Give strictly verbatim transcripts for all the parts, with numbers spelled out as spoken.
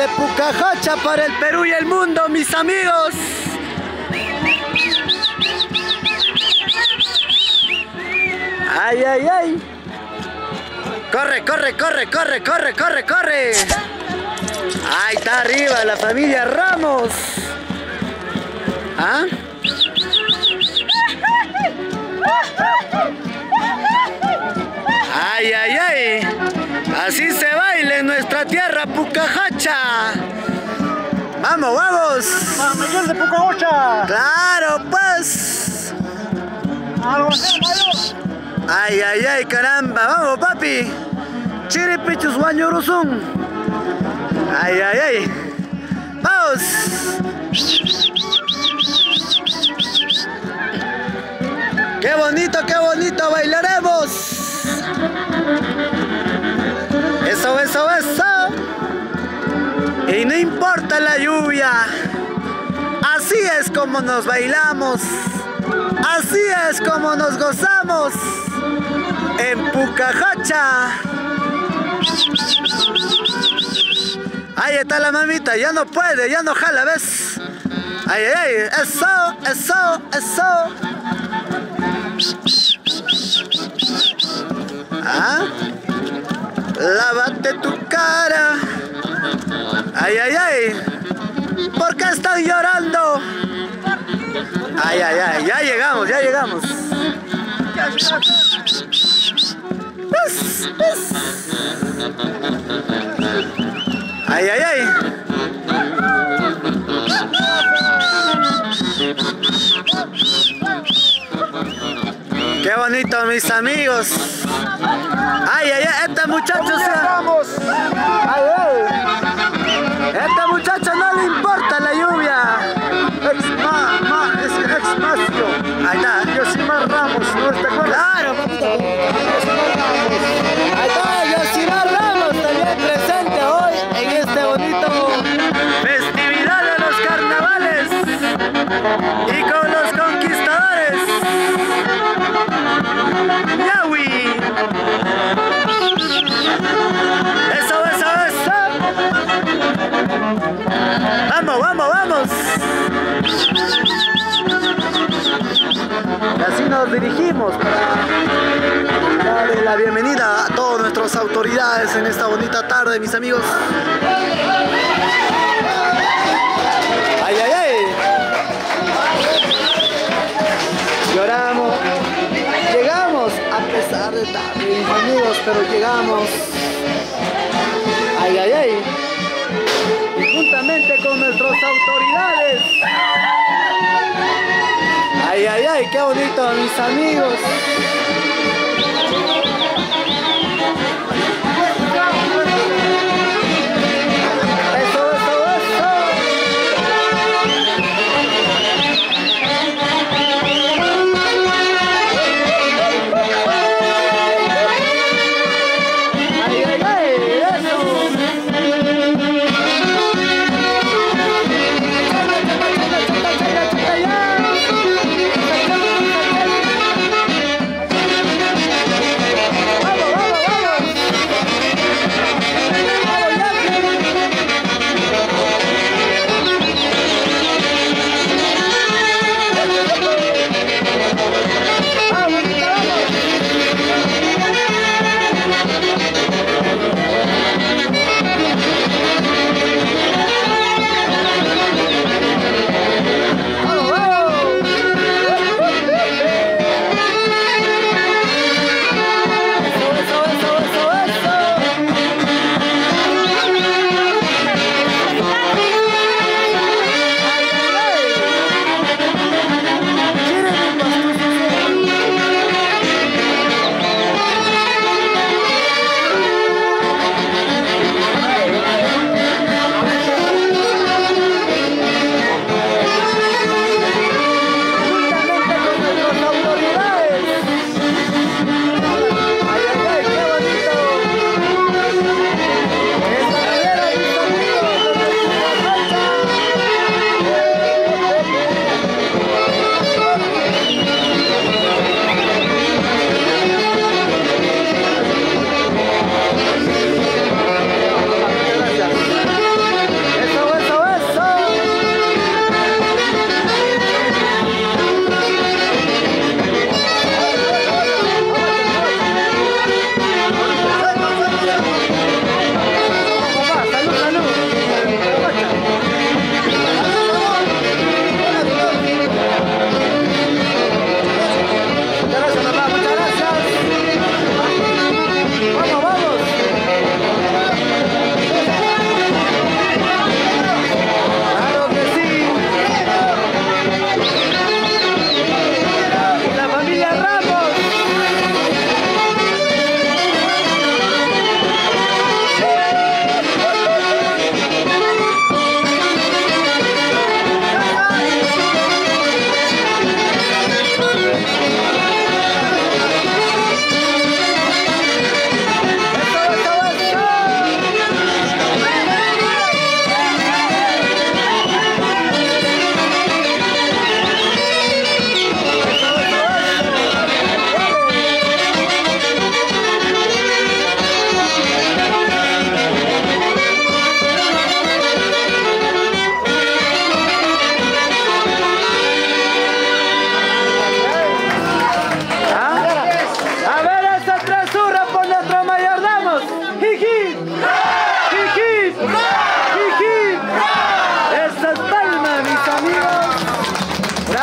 Desde Pucajocha para el Perú y el mundo, mis amigos. Ay, ay, ay. Corre, corre, corre, corre, corre, corre, corre. Ahí está arriba la familia Ramos. ¿Ah? Ay, ay, ay. Así se baila en nuestra tierra Pucajocha. Vamos, vamos. ¡San Miguel de Pucajocha! Claro, pues. Ay, ay, ay, caramba. Vamos, papi. Chiripichus guañuruzun. Ay, ay, ay. Vamos. Qué bonito, qué bonito bailaremos. Eso, eso, eso. Y no importa la lluvia. Así es como nos bailamos. Así es como nos gozamos. En Pucajocha. Ahí está la mamita. Ya no puede, ya no jala, ¿ves? Ay, ay, ay. Eso, eso, eso. ¿Ah? Lávate tu cara. Ay, ay, ay. ¿Por qué están llorando? Ay, ay, ay. Ya llegamos, ya llegamos. Ay, ay, ay. Qué bonito, mis amigos. Ay, ay, ay, este muchacho se... Ay, ay. Este muchacho no le importa la lluvia. Ex, ma, ma, es ex Macio. Ahí está. Yosimar Ramos, ¿no te acuerdas? Claro, papito. Ahí está, Yosimar Ramos también presente hoy en este bonito festividad de los carnavales y con los conquistadores. Yawi. Eso, eso, eso. Vamos, vamos, vamos. Y así nos dirigimos para darle la bienvenida a todas nuestras autoridades en esta bonita tarde, mis amigos. Ay, ay, ay. Lloramos. Llegamos a pesar de tarde, mis amigos, pero llegamos. Ay, ay, ay. Y juntamente con nuestras autoridades. Ay, ay, ay, qué bonito, mis amigos. Eso, eso, eso. Ay, ay, ay, eso.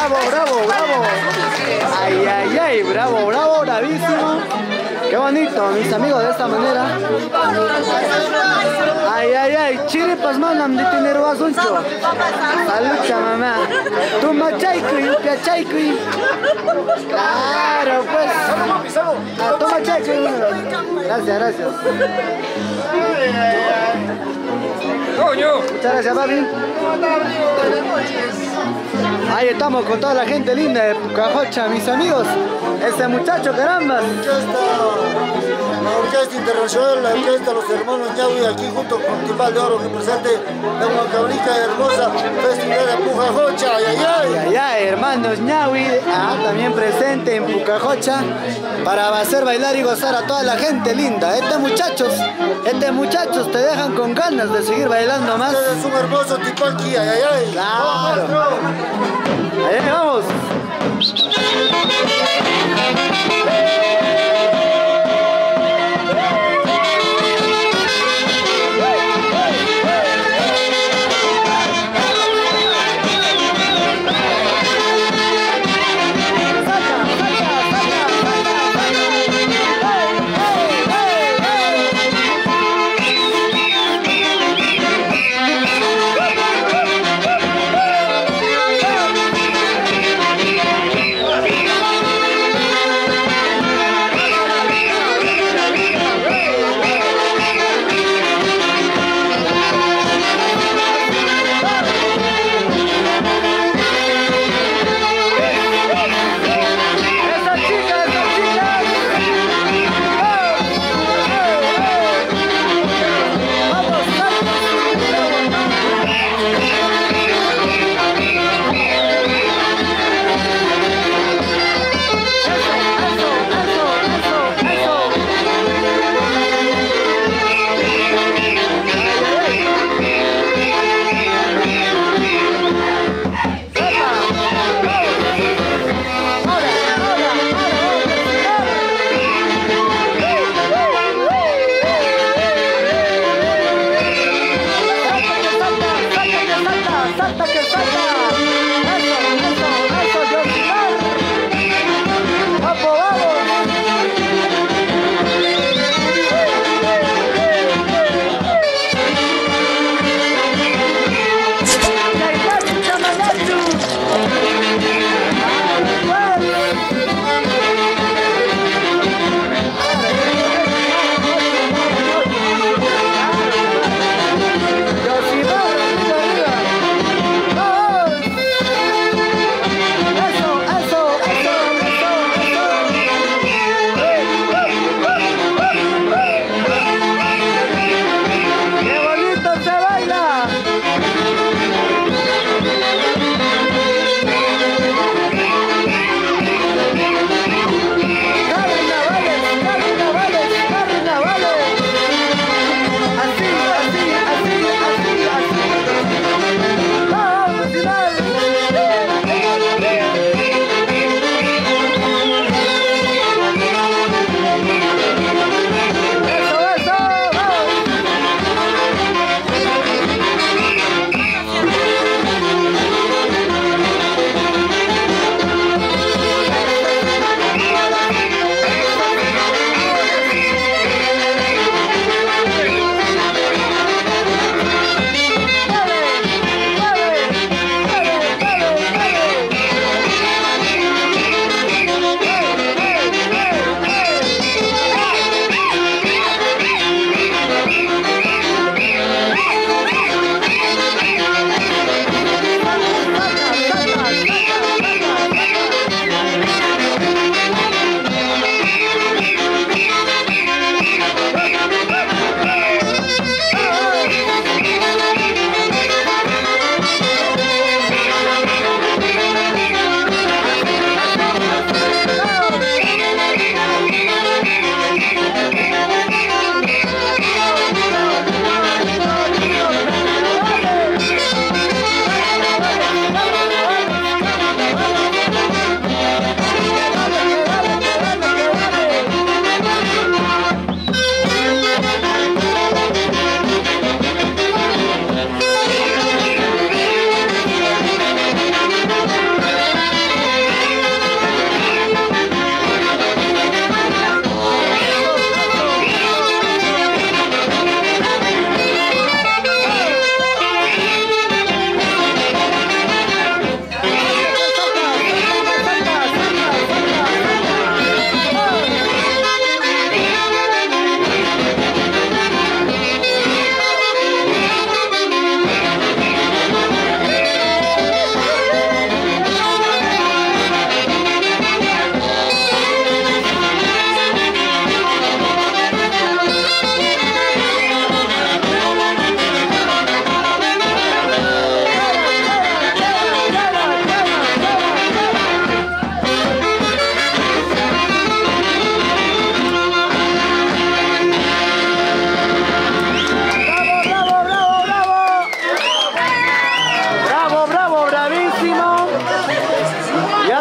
bravo, bravo, bravo. Ay, ay, ay, bravo, bravo, bravísimo. Qué bonito, mis amigos, de esta manera. Ay, ay, ay, chiripas manam de tener guasuncho. Salucha, mamá. Tu machaicuy, piachaicuy. Claro, pues. Ah, toma chaicuy. Gracias, gracias. Muchas gracias, papi. Ahí estamos con toda la gente linda de Pucajocha, mis amigos. Este muchacho, caramba. La Orquesta Internacional, la Orquesta Los Hermanos Ñahui, aquí junto con Timbal de Oro, que presente la Huancabrica hermosa festividad de Pucajocha. Ay, ay, ay. Ay, ay, ay, hermanos Ñahui, ah, también presente en Pucajocha para hacer bailar y gozar a toda la gente linda. Este muchachos, este muchachos te dejan con ganas de seguir bailando más. Este es un hermoso tipalqui, ay, ay, ay. Claro. Ahí vamos.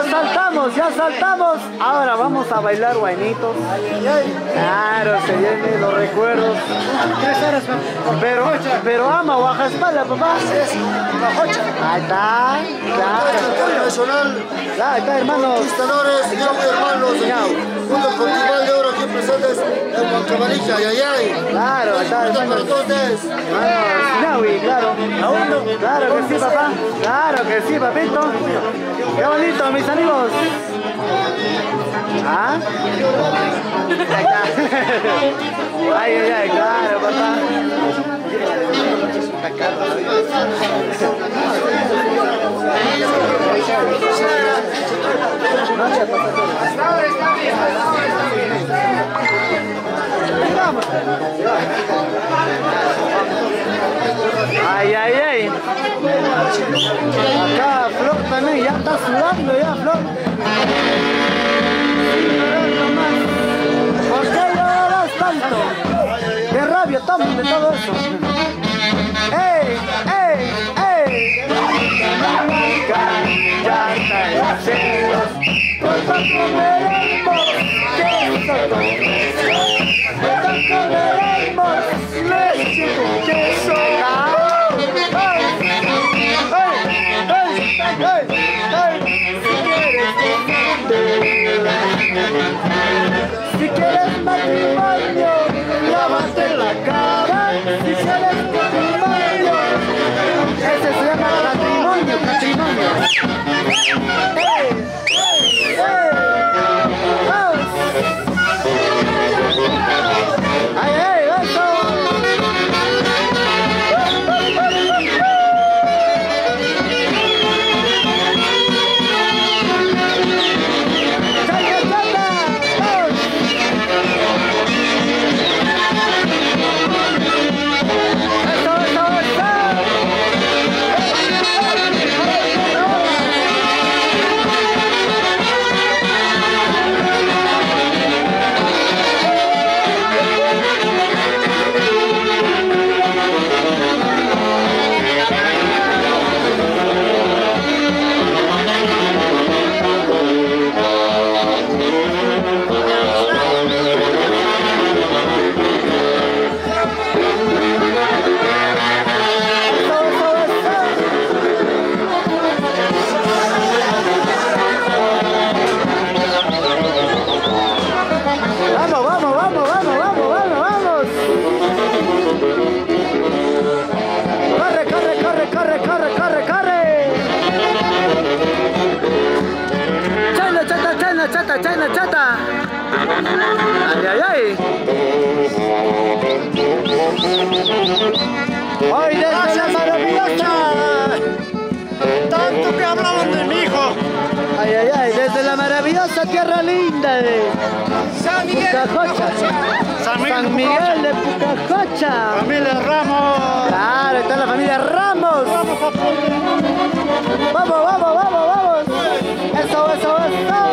saltamos, ya saltamos. Ahora vamos a bailar guainitos. Claro, se vienen los recuerdos. Pero, pero ama baja espalda, papá. Ahí está. Internacional. Ahí está, hermanos. Conquistadores, Ñaui hermanos. Junto con Timbal de Oro aquí presentes en Huancavelica, ay, ay, ay. Claro, ahí está, hermanos. Para todos ustedes. Hermanos, Ñaui, claro. Claro que sí, papá. Claro que sí, papito. Qué bonito, mis amigos. ¿Ah? Ahí está. Ay, ay, ay, claro, papá. Ay, ay, ay. Acá Flor también ya está sudando ya, Flor. ¿Por qué lloras tanto? Qué rabia toman de todo eso. ¡Ey! ¡Ey! ¡Ey! Nosotros veremos queso con queso. Nosotros veremos leche con queso. Si quieres matrimonio, lávate la cara. Si quieres matrimonio, ese se llama matrimonio, matrimonio. ¡Hey! ¡Hey! ¡Hey! ¡Vamos! ¡Ay, ay, eso! Chata, chata, chata. Ay, ay, ay. Hoy desde la maravillosa. Tanto que hablaban de mi hijo. Ay, ay, ay, desde la maravillosa tierra linda de San Miguel. Pucajocha. San Miguel, San Miguel de Pucajocha. Familia Ramos. Claro, está la familia Ramos. Vamos a Vamos, vamos, vamos, vamos. Eso, eso, eso.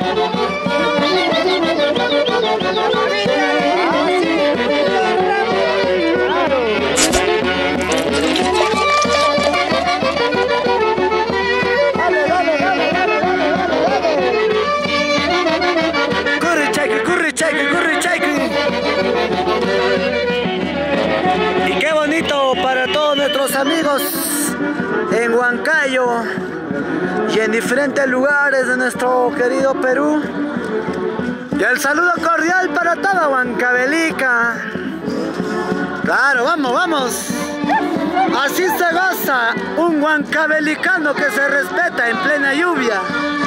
Y qué bonito para todos nuestros amigos en Huancayo y en diferentes lugares de nuestro querido Perú. Y el saludo cordial para toda Huancavelica. Claro, vamos, vamos. Así se goza un huancavelicano que se respeta en plena lluvia.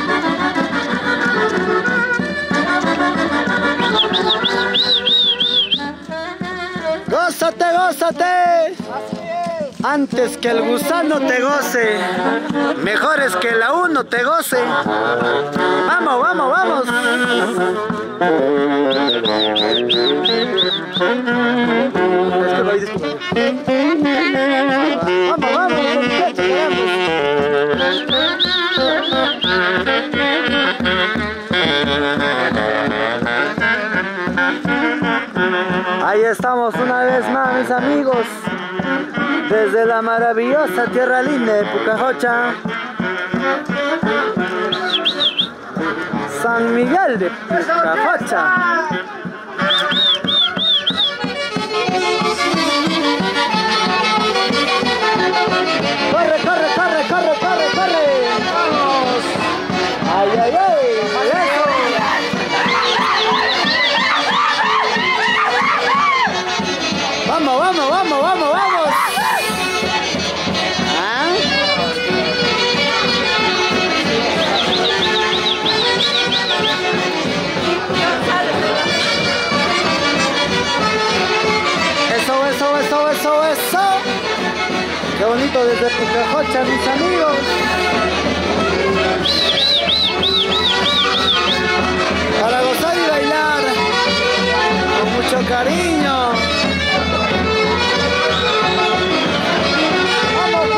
Gózate, gózate. Antes que el gusano te goce, mejor es que la uno te goce. Vamos, vamos, vamos. Vamos, vamos, muchachos, ahí estamos una vez más, mis amigos, desde la maravillosa tierra linda de Pucajocha. San Miguel de Pucajocha. Corre, corre, corre, corre, corre, corre. Vamos. Ay, ay, ay. Eso. Vamos, vamos, vamos, vamos, vamos. ¿Ah? Eso, eso, eso, eso, eso. Qué bonito desde Pucajocha, mis amigos. Para gozar y bailar con mucho cariño. ¡Vamos,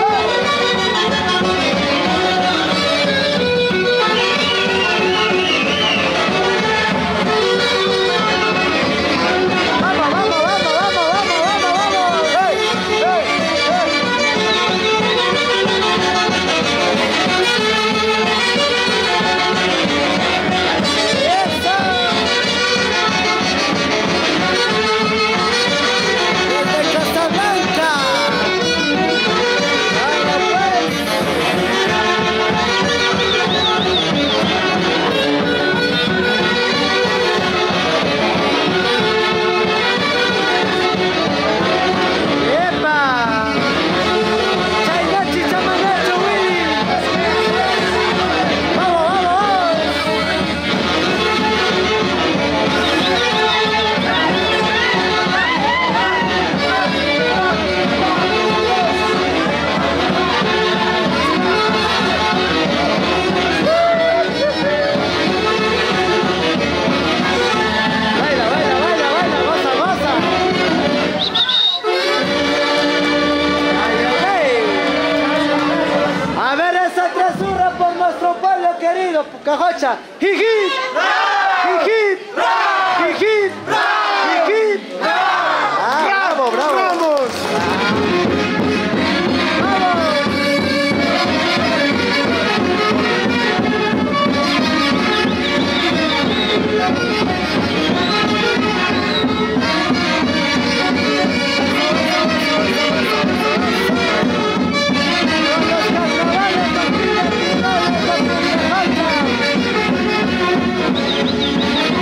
vamos, vamos, vamos, vamos, vamos, vamos, vamos! ¡Hey, hey, hey! ¡Eso! ¡Desde Casablanca! ¡Vamos, pues! ¡Epa! ¡Chaynachi, chamanacho, Willy! ¡Vamos, vamos, vamos! Baila, baila, baila, baila, goza, goza. Ay, ay, ay. A ver esa tresura por nuestro pueblo querido, Pucajocha. ¡Jijit! ¡Jijit! ¡Jijit! ¡Jijit! Ah, bravo, bravo. ¡Vamos! Los carnavales,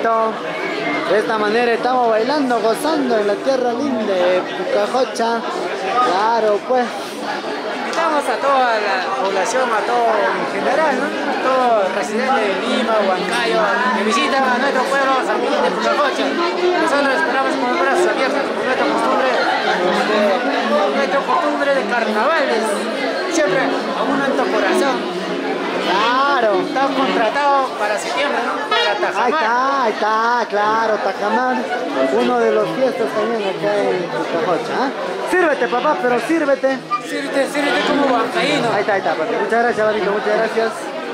bonito. De esta manera estamos bailando, gozando en la tierra linda de Pucajocha. Claro, pues. Invitamos a toda la población, a todo en general, ¿no? A todos residentes de Lima, Huancayo, que visitan a nuestro pueblo San Miguel de Pucajocha. Nosotros esperamos con los brazos abiertos, con nuestra costumbre de, nuestra costumbre de carnavales. Siempre aún en tu corazón. Claro. Estamos contratados para septiembre, ¿no? Para Tajamar. Ahí está, ahí está, claro, Tajamar. Uno de los fiestas también acá en Pucajocha. ¿eh? Sírvete, papá, pero sírvete. Sírvete, sírvete como huancaíno. Ahí está, ahí está, papi. Muchas gracias, Babito, muchas gracias.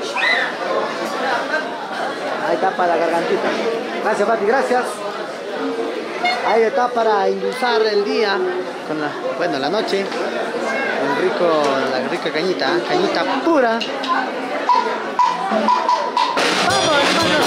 Ahí está para la gargantita. Gracias, papi, gracias. Ahí está para endulzar el día, con la, bueno, la noche. Con rico, la rica cañita, ¿eh? Cañita pura. Vamos, hermanos.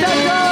muchachos.